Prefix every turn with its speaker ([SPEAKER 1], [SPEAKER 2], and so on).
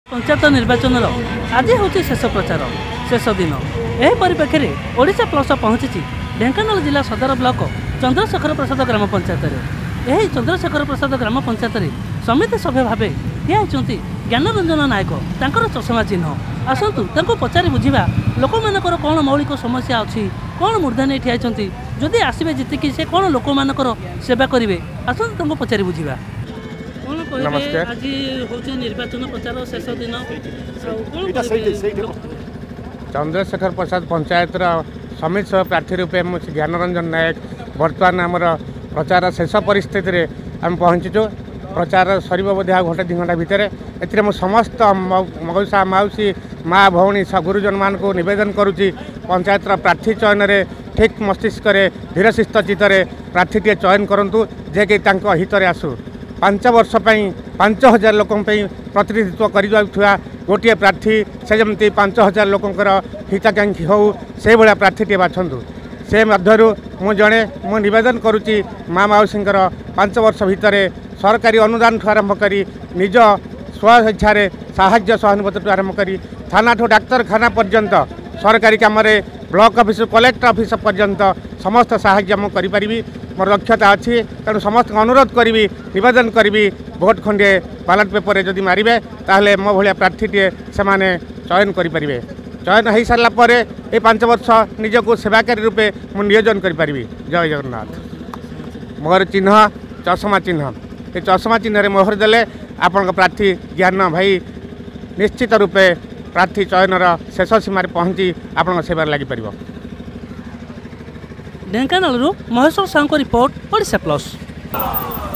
[SPEAKER 1] पंचायत निर्वाचन आज हूँ शेष प्रचार शेष दिन यह परिप्रेक्षी में ओडिशा प्लस पहुंची ढेंकानाल जिला सदर ब्लॉक चंद्रशेखर प्रसाद ग्राम पंचायत यही चंद्रशेखर प्रसाद ग्राम पंचायत समिति सभ्य भाव ठिया होती ज्ञानरंजन नायक तांकर चषमा चिन्ह आसतु पचारि बुझा लोक मानकर कौन मौलिक समस्या अच्छी कौन मूर्धानी ठिया जदि आसवे जीतिकी से कौन लोक मानकर सेवा करेंगे आसतु पचारि बुझा
[SPEAKER 2] नमस्कार।
[SPEAKER 1] आज हूँ निर्वाचन प्रचार शेष दिन
[SPEAKER 2] चंद्रशेखर प्रसाद पंचायत समिति सह प्रार्थी रूपे मुझे ज्ञानरंजन नायक बर्तमान आमर प्रचार शेष परिस्थिति रे आम पहुँचीचु प्रचार सर बोधे आ घंटे 2 घंटा भितर ए समस्त मौसा मौसी माँ भौणी गुरुजन मान को निवेदन करुच्ची पंचायत प्रार्थी चयन में ठीक मस्तिष्क धीर शिस्त चित्त प्रार्थी टे चयन करूँ जे कि हित आसू 5 वर्ष 5000 लोक प्रतिनिधित्व करा गोटे प्रार्थी से जमी 5000 लोकंर हिताकांक्षी हो से भाया प्रार्थी बाछंतु से मध्यरु मु जड़े मु निवेदन करुच्ची माँ मौसी 5 वर्ष भितर सरकारी अनुदान ठू आरंभ कर निज स्वेच्छा साहाय्य सहानुभूति आरंभ कर थाना ठू डाक्तरखाना पर्यंत सरकारी कम ब्लॉक ऑफिस कलेक्टर ऑफिस पर्यंत समस्त साहाय्य मुझे मोर दक्षता अच्छी तेणु समस्त अनुरोध करी निवेदन करी भोट खंडे बैलेट पेपर जदि मारे ताहले मो भाया प्रार्थी टे से चयन करें चयन हो सारापर ये 5 वर्ष निजक सेवाकारी रूपे मुझे नियोजन करी। जय जगन्नाथ। मोर चिन्ह चषमा चिन्ह ये चषमा चिन्ह मोहर देले आपण प्रार्थी ज्ञान भाई निश्चित रूपे प्रार्थी चयनर शेष सीमार पहुँची आपण सेवार लगिपर।
[SPEAKER 1] Dhenkanal Maheshwar Sahu report Odisha plus.